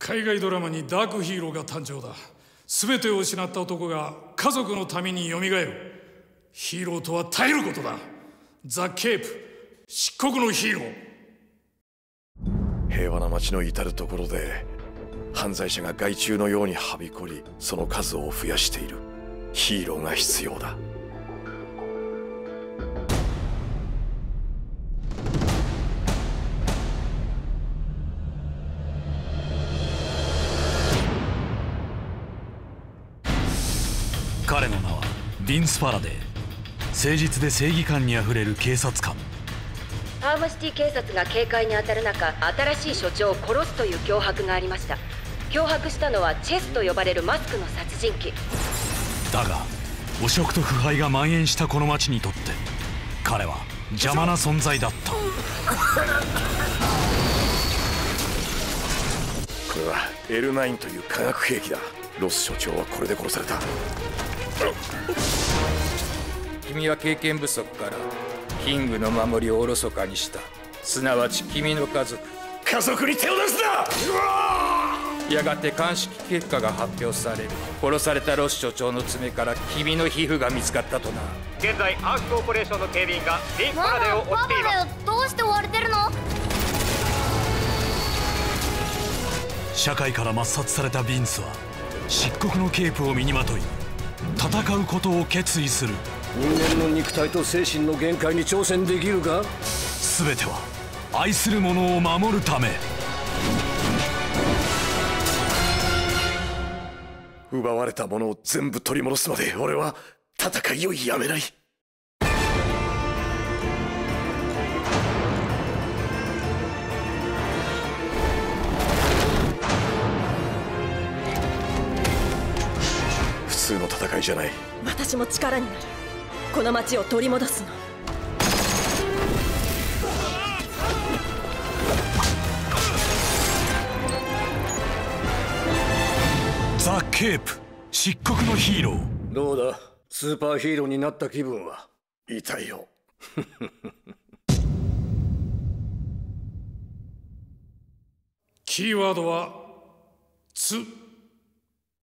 海外ドラマにダークヒーローが誕生だ。全てを失った男が家族のためによみがえる。ヒーローとは耐えることだ。ザ・ケープ、漆黒のヒーロー。 平和な街の至る所で犯罪者が害虫のようにはびこり、その数を増やしている。ヒーローが必要だ。 彼の名はビンス・ファラデー。誠実で正義感にあふれる警察官。 パームシティ警察が警戒に当たる中、新しい署長を殺すという脅迫がありました。脅迫したのはチェスと呼ばれるマスクの殺人鬼だが、汚職と腐敗が蔓延したこの町にとって彼は邪魔な存在だった。 これは L9 という化学兵器だ。ロス署長はこれで殺された。 君は経験不足からキングの守りをおろそかにした。すなわち君の家族。 家族に手を出すな。 やがて鑑識結果が発表される。殺されたロス署長の爪から君の皮膚が見つかったとな。 現在アースコーポレーションの警備員がビン・ファラデーを追っています。 どうして追われてるの？ 社会から抹殺されたビンスは漆黒のケープを身にまとい戦うことを決意する。 人間の肉体と精神の限界に挑戦できるか？ 全ては愛する者を守るため。 奪われたものを全部取り戻すまで俺は戦いをやめない。普通の戦いじゃない。 私も力になる。この町を取り戻すの。 ザ・ケープ、漆黒のヒーロー。 どうだ、スーパーヒーローになった気分は？ 痛いよ。 キーワードは「つ」。